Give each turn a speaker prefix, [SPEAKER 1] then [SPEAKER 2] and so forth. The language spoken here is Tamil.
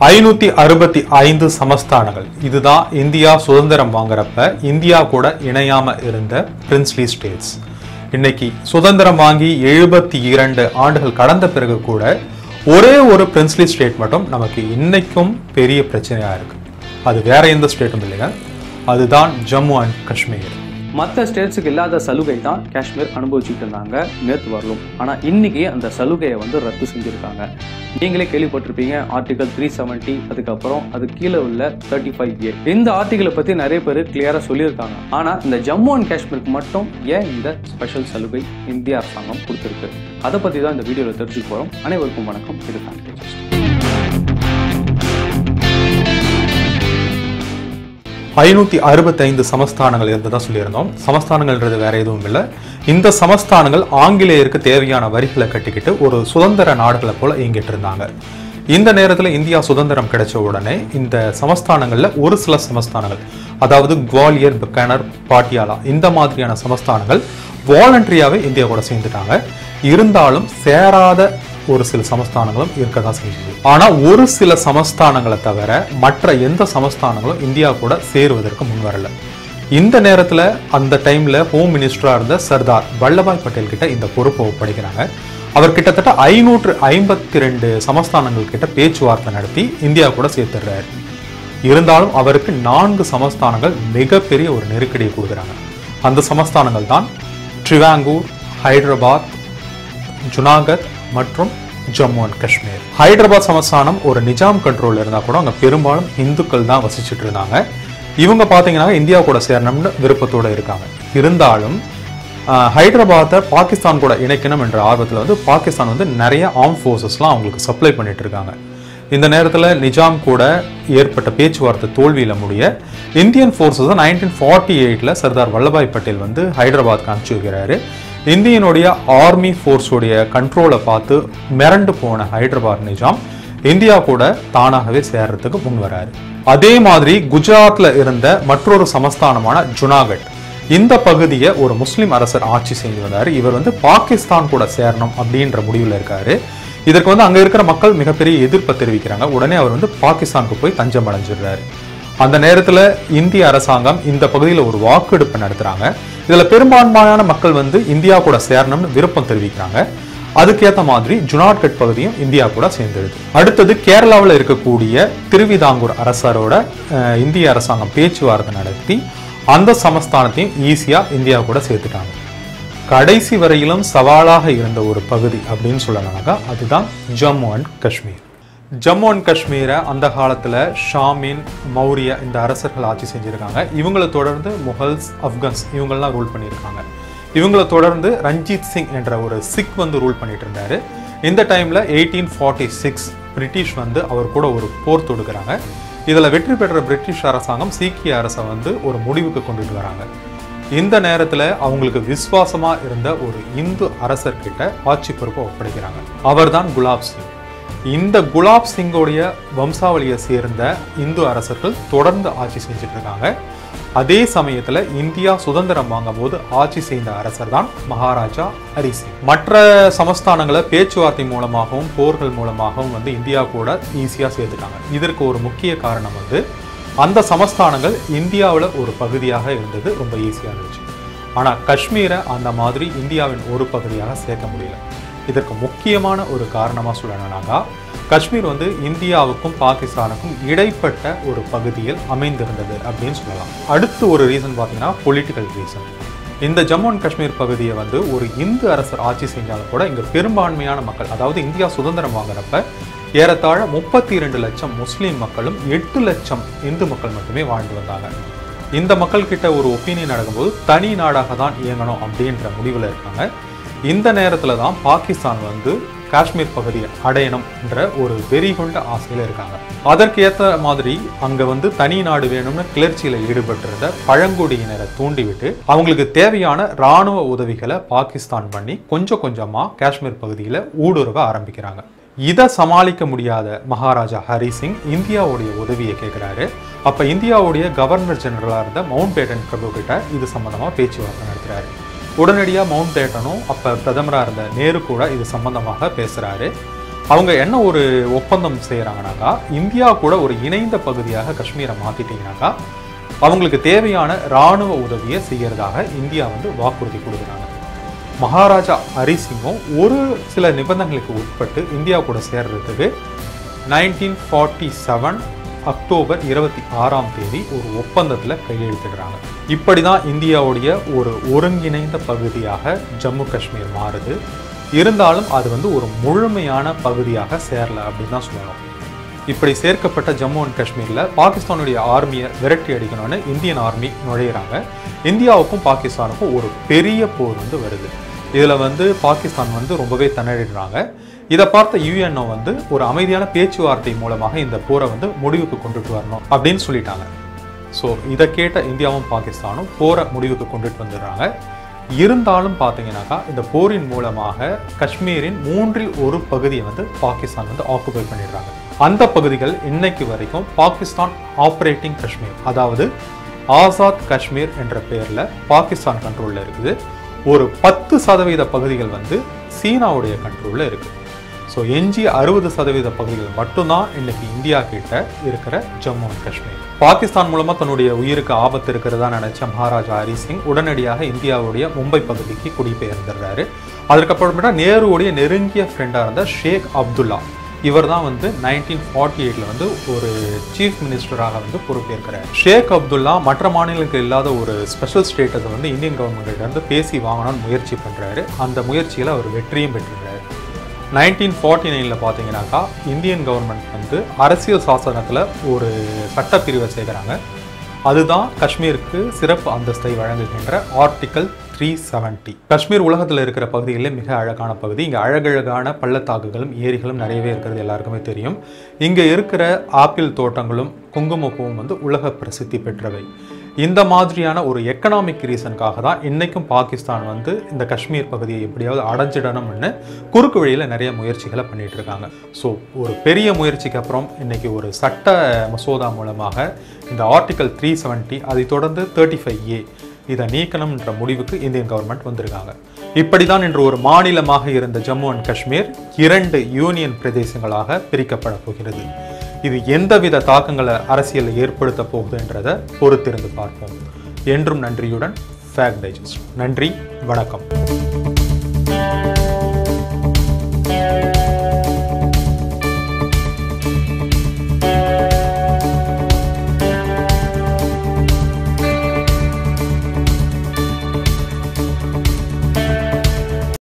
[SPEAKER 1] 565 சமஸ்தானங்கள். இதுதான் இந்தியா சுதந்திரம் வாங்குறப்ப இந்தியா கூட இணையாம இருந்த பிரின்ஸ்லி ஸ்டேட்ஸ். இன்னைக்கு சுதந்திரம் வாங்கி 72 ஆண்டுகள் கடந்த பிறகு கூட ஒரே ஒரு பிரின்ஸ்லி ஸ்டேட் மட்டும் நமக்கு இன்னைக்கும் பெரிய பிரச்சனையா இருக்கு. அது வேற எந்த ஸ்டேட்டும் இல்லைங்க, அதுதான் ஜம்மு அண்ட் காஷ்மீர்.
[SPEAKER 2] மற்ற ஸ்டேட்ஸுக்கு இல்லாத சலுகை தான் காஷ்மீர் அனுபவிச்சுட்டு இருந்தாங்க நேற்று வரலும். ஆனால் இன்னைக்கு அந்த சலுகையை ரத்து செஞ்சுருக்காங்க. நீங்களே கேள்விப்பட்டிருப்பீங்க ஆர்டிகல் 370, அதுக்கப்புறம் அது கீழே உள்ள 35A. இந்த ஆர்டிகளை பற்றி நிறைய பேர் கிளியராக சொல்லியிருக்காங்க. ஆனால் இந்த ஜம்மு அண்ட் காஷ்மீருக்கு மட்டும் ஏன் இந்த ஸ்பெஷல் சலுகை இந்திய அரசாங்கம் கொடுத்துருக்கு, அதை பற்றி தான் இந்த வீடியோவில் தெரிஞ்சுக்க போகிறோம். அனைவருக்கும் வணக்கம். இது தான்
[SPEAKER 1] 565 சமஸ்தானங்கள் இருந்ததா சொல்லியிருந்தோம். சமஸ்தானங்கள்ன்றது வேற எதுவும் இல்லை. இந்த சமஸ்தானங்கள் ஆங்கிலேயருக்கு தேவையான வரிகளை கட்டிக்கிட்டு ஒரு சுதந்திர நாடுகளை போல இயங்கிட்டு இருந்தாங்க. இந்த நேரத்தில் இந்தியா சுதந்திரம் கிடைச்ச உடனே இந்த சமஸ்தானங்கள்ல ஒரு சில சமஸ்தானங்கள், அதாவது குவாலியர், பிக்கானர், பாட்டியாலா இந்த மாதிரியான சமஸ்தானங்கள் வாலண்டரியாவே இந்தியா கூட சேர்ந்துட்டாங்க. இருந்தாலும் சேராத ஒரு சில சமஸ்தானங்களும் இருக்கதான் செஞ்சது. ஆனா ஒரு சில சமஸ்தானங்களை தவிர மற்ற எந்த சமஸ்தானங்களும் இந்தியா கூட சேருவதற்கு முன் வரல. இந்த நேரத்துல அந்த டைம்ல ஹோம் மினிஸ்டரா இருந்த சர்தார் வல்லபாய் பட்டேல் கிட்ட இந்த பொறுப்பை ஒப்படைக்கிறாங்க. அவர் கிட்டத்தட்ட 552 சமஸ்தானங்கள் கிட்ட பேச்சுவார்த்தை நடத்தி இந்தியா கூட சேர்த்துடுறாரு. இருந்தாலும் அவருக்கு 4 சமஸ்தானங்கள் மிகப்பெரிய ஒரு நெருக்கடியை கொடுக்குறாங்க. அந்த சமஸ்தானங்கள் தான் ட்ரிவாங்கூர், ஹைதராபாத், ஜுனாகத் மற்றும் ஜம்மு அண்ட் காஷ்மீர். ஹைதராபாத் சமஸ்தானம் ஒரு நிஜாம் கண்ட்ரோல் இருந்தா கூட அங்க பெரும்பாலும் இந்துக்கள் தான் வசிச்சுட்டு இருந்தாங்க. இவங்க பாத்தீங்கன்னா இந்தியா கூட சேரணும்னு விருப்பத்தோட இருக்காங்க. இருந்தாலும் ஹைதராபாத்தை பாகிஸ்தான் கூட இணைக்கணும் என்ற ஆர்வத்தில் பாகிஸ்தான் நிறைய ஆர்ம் ஃபோர்ஸஸ்லாம் அவங்களுக்கு சப்ளை பண்ணிட்டு இருக்காங்க. இந்த நேரத்தில் நிஜாம் கூட ஏற்பட்ட பேச்சுவார்த்தை தோல்வியில் முடிய இந்தியன் ஃபோர்ஸஸ் 1948 சர்தார் வல்லபாய் பட்டேல் ஹைதராபாத்க்கு அனுப்பிச்சு வைக்கிறாரு. இந்தியனுடைய ஆர்மி ஃபோர்ஸோடைய கண்ட்ரோலை பார்த்து மிரண்டு போன ஹைதராபாத் நிஜாம் இந்தியா கூட தானாகவே சேர்றதுக்கு முன் வராரு. அதே மாதிரி குஜராத்ல இருந்த மற்றொரு சமஸ்தானமான ஜுனாகட், இந்த பகுதியை ஒரு முஸ்லிம் அரசர் ஆட்சி செய்து வந்தாரு. இவர் பாகிஸ்தான் கூட சேரணும் அப்படின்ற முடிவில் இருக்காரு. இதற்கு அங்க இருக்கிற மக்கள் மிகப்பெரிய எதிர்ப்பை தெரிவிக்கிறாங்க. உடனே அவர் பாகிஸ்தானுக்கு போய் தஞ்சம் அடைஞ்சிடுறாரு. அந்த நேரத்துல இந்திய அரசாங்கம் இந்த பகுதியில் ஒரு வாக்கெடுப்பு நடத்துறாங்க. இதுல பெரும்பான்மையான மக்கள் இந்தியா கூட சேரணும்னு விருப்பம் தெரிவிக்கிறாங்க. அதுக்கேற்ற மாதிரி ஜுனாகட் பகுதியும் இந்தியா கூட சேர்ந்துடுது. அடுத்தது கேரளாவில் இருக்கக்கூடிய திருவிதாங்கூர் அரசரோட இந்திய அரசாங்கம் பேச்சுவார்த்தை நடத்தி அந்த சமஸ்தானத்தையும் ஈஸியா இந்தியா கூட சேர்த்துட்டாங்க. கடைசி வரையிலும் சவாலாக இருந்த ஒரு பகுதி அப்படின்னு சொல்லலாம்னாக்கா அதுதான் ஜம்மு அண்ட் காஷ்மீர். ஜம்மு அண்ட் காஷ்மீரை அந்த காலத்துல ஷாமின், மௌரிய இந்த அரசர்கள் ஆட்சி செஞ்சிருக்காங்க. இவங்களை தொடர்ந்து முகல்ஸ், ஆப்கன்ஸ் இவங்கெல்லாம் ரூல் பண்ணியிருக்காங்க. இவங்களை தொடர்ந்து ரஞ்சித் சிங் என்ற ஒரு சிக் ரூல் பண்ணிட்டு இருந்தாரு. இந்த டைம்ல 1846 பிரிட்டிஷ் அவர் கூட ஒரு போர் தொடுக்கிறாங்க. இதுல வெற்றி பெற்ற பிரிட்டிஷ் அரசாங்கம் சீக்கிய அரசை ஒரு முடிவுக்கு கொண்டுட்டு வராங்க. இந்த நேரத்துல அவங்களுக்கு விசுவாசமா இருந்த ஒரு இந்து அரசர்கிட்ட ஆட்சி பொறுப்பை ஒப்படைக்கிறாங்க. அவர் தான் குலாப் சிங். இந்த குலாப் சிங்கோடைய வம்சாவளியை சேர்ந்த இந்து அரசர்கள் தொடர்ந்து ஆட்சி செஞ்சுட்டு இருக்காங்க. அதே சமயத்துல இந்தியா சுதந்திரம் வாங்கும் போது ஆட்சி செய்த அரசர் தான் மகாராஜா ஹரி சிங். மற்ற சமஸ்தானங்களை பேச்சுவார்த்தை மூலமாகவும் போர்கள் மூலமாகவும் இந்தியா கூட ஈஸியா சேர்த்துட்டாங்க. இதற்கு ஒரு முக்கிய காரணம் அந்த சமஸ்தானங்கள் இந்தியாவில் ஒரு பகுதியாக இருந்தது, ரொம்ப ஈஸியா இருந்துச்சு. ஆனா காஷ்மீரை அந்த மாதிரி இந்தியாவின் ஒரு பகுதியாக சேர்க்க முடியல. இதற்கு முக்கியமான ஒரு காரணமா சொல்லணும்னாக்கா காஷ்மீர் இந்தியாவுக்கும் பாகிஸ்தானுக்கும் இடைப்பட்ட ஒரு பகுதியில் அமைந்திருந்தது அப்படின்னு சொல்லலாம். அடுத்து ஒரு ரீசன் பார்த்தீங்கன்னா பொலிட்டிக்கல் ரீசன். இந்த ஜம்மு அண்ட் காஷ்மீர் பகுதியை ஒரு இந்து அரசர் ஆட்சி செஞ்சாலும் கூட இங்க பெரும்பான்மையான மக்கள், அதாவது இந்தியா சுதந்திரம் வாங்குறப்ப ஏறத்தாழ 32 லட்சம் முஸ்லீம் மக்களும் 8 லட்சம் இந்து மக்கள் மட்டுமே வாழ்ந்து வந்தாங்க. இந்த மக்கள் கிட்ட ஒரு ஒப்பீனியன் நடக்கும்போது தனி நாடாக தான் இயங்கணும் அப்படின்ற முடிவில் இருக்காங்க. இந்த நேரத்தில் தான் பாகிஸ்தான் காஷ்மீர் பகுதியை அடையணும் என்ற ஒரு வெறி கொண்ட ஆசையில இருக்காங்க. அதற்கேற்ற மாதிரி அங்க தனி நாடு வேணும்னு கிளர்ச்சியில ஈடுபட்டிருந்த பழங்குடியினரை தூண்டிவிட்டு அவங்களுக்கு தேவையான இராணுவ உதவிகளை பாகிஸ்தான் பண்ணி கொஞ்சம் கொஞ்சமா காஷ்மீர் பகுதியில ஊடுருவ ஆரம்பிக்கிறாங்க. இதை சமாளிக்க முடியாத மகாராஜா ஹரி சிங் இந்தியாவுடைய உதவியை கேட்கிறாரு. அப்ப இந்தியாவுடைய கவர்னர் ஜெனரலா இருந்த மவுண்ட் பேட்டன் பிரபு கிட்ட இது சம்பந்தமா பேச்சுவார்த்தை நடத்துறாரு. உடனடியாக மவுண்ட் பேட்டனும் அப்போ பிரதமராக இருந்த நேரு கூட இது சம்பந்தமாக பேசுகிறாரு. அவங்க என்ன ஒரு ஒப்பந்தம் செய்கிறாங்கனாக்கா, இந்தியா கூட ஒரு இணைந்த பகுதியாக காஷ்மீரை மாற்றிட்டீங்கனாக்கா அவங்களுக்கு தேவையான இராணுவ உதவியை செய்யறதாக இந்தியா வந்து வாக்குறுதி கொடுக்குறாங்க. மகாராஜா ஹரி சிங்கும் ஒரு சில நிபந்தனைகளுக்கு உட்பட்டு இந்தியா கூட சேர்றதுக்கு 1947 அக்டோபர் 26ஆம் தேதி ஒரு ஒப்பந்தத்தில் கையெழுத்திடுறாங்க. இப்படி தான் இந்தியாவுடைய ஒரு ஒருங்கிணைந்த பகுதியாக ஜம்மு காஷ்மீர் மாறுது. இருந்தாலும் அது வந்து ஒரு முழுமையான பகுதியாக சேரல அப்படின்னு தான் சொல்லணும். இப்படி சேர்க்கப்பட்ட ஜம்மு அண்ட் காஷ்மீரில் பாகிஸ்தானுடைய ஆர்மியை விரட்டி அடிக்கணும்னு இந்தியன் ஆர்மி நுழையிறாங்க. இந்தியாவுக்கும் பாகிஸ்தானுக்கும் ஒரு பெரிய போர் வந்து வருது. இதில் வந்து பாகிஸ்தான் வந்து ரொம்பவே திணறிடுறாங்க. இதை பார்த்த யுஎன்ஓ வந்து ஒரு அமைதியான பேச்சுவார்த்தை மூலமாக இந்த போரை வந்து முடிவுக்கு கொண்டுட்டு வரணும் அப்படின்னு சொல்லிட்டாங்க. ஸோ இதை கேட்ட இந்தியாவும் பாகிஸ்தானும் போரை முடிவுக்கு கொண்டுட்டு வந்துடுறாங்க. இருந்தாலும் பார்த்தீங்கன்னாக்கா இந்த போரின் மூலமாக காஷ்மீரின் 1/3 பகுதியை வந்து பாகிஸ்தான் வந்து ஆக்குபை பண்ணிடுறாங்க. அந்த பகுதிகள் இன்னைக்கு வரைக்கும் பாகிஸ்தான் ஆப்ரேட்டிங் காஷ்மீர், அதாவது ஆசாத் காஷ்மீர் என்ற பெயரில் பாகிஸ்தான் கண்ட்ரோலில் இருக்குது. ஒரு 10% பகுதிகள் வந்து சீனாவுடைய கண்ட்ரோலில் இருக்குது. ஸோ எஞ்சி 60% பகுதிகள் மட்டும்தான் இன்னைக்கு இந்தியா கிட்ட இருக்கிற ஜம்மு அண்ட் காஷ்மீர். பாகிஸ்தான் மூலமாக தன்னுடைய உயிருக்கு ஆபத்து இருக்கிறதா நினைச்ச மகாராஜா ஹரி சிங் உடனடியாக இந்தியாவுடைய மும்பை பகுதிக்கு குடிபெயர்ந்துடுறாரு. அதுக்கப்புறமேட்டா நேருடைய நெருங்கிய ஃப்ரெண்டாக இருந்த ஷேக் அப்துல்லா, இவர் தான் வந்து 1948 வந்து ஒரு சீஃப் மினிஸ்டராக வந்து பொறுப்பேற்கிறார். ஷேக் அப்துல்லா மற்ற மாநிலங்களுக்கு இல்லாத ஒரு ஸ்பெஷல் ஸ்டேட்டஸை வந்து இந்தியன் கவர்மெண்ட்கிட்ட இருந்து பேசி வாங்கணும்னு முயற்சி பண்ணுறாரு. அந்த முயற்சியில் அவர் வெற்றியும் பெற்றுறாரு. 1949 பார்த்தீங்கன்னாக்கா இந்தியன் கவர்மெண்ட் வந்து அரசியல் சாசனத்தில் ஒரு சட்டப்பிரிவை சேர்க்குறாங்க. அதுதான் காஷ்மீருக்கு சிறப்பு அந்தஸ்தை வழங்குகின்ற ஆர்டிகல் 370. காஷ்மீர் உலகத்தில் இருக்கிற பகுதிகளிலே மிக அழகான பகுதி. இங்கே அழகழகான பள்ளத்தாக்குகளும் ஏரிகளும் நிறையவே இருக்கிறது எல்லாருக்குமே தெரியும். இங்கே இருக்கிற ஆப்பிள் தோட்டங்களும் குங்குமப்பூவும் வந்து உலக பிரசித்தி பெற்றவை. இந்த மாதிரியான ஒரு எக்கனாமிக் ரீசனுக்காக தான் இன்றைக்கும் பாகிஸ்தான் வந்து இந்த காஷ்மீர் பகுதியை எப்படியாவது அடைஞ்சிடணும்னு குறுக்கு வழியில் நிறைய முயற்சிகளை பண்ணிட்டு இருக்காங்க. ஸோ ஒரு பெரிய முயற்சிக்கு அப்புறம் இன்னைக்கு ஒரு சட்ட மசோதா மூலமாக இந்த ஆர்டிகல் 370 அதை தொடர்ந்து 35A இதை நீக்கணும்ன்ற முடிவுக்கு இந்தியன் கவர்மெண்ட் வந்திருக்காங்க. இப்படிதான் இன்று ஒரு மாநிலமாக இருந்த ஜம்மு அண்ட் காஷ்மீர் 2 யூனியன் பிரதேசங்களாக பிரிக்கப்பட போகிறது. இது எந்தவித தாக்கங்களை அரசியலில் ஏற்படுத்த போகுதுன்றதை பொறுத்திருந்து பார்ப்போம். என்றும் நன்றியுடன் ஃபேக்ட் டைஜஸ்ட். நன்றி, வணக்கம்.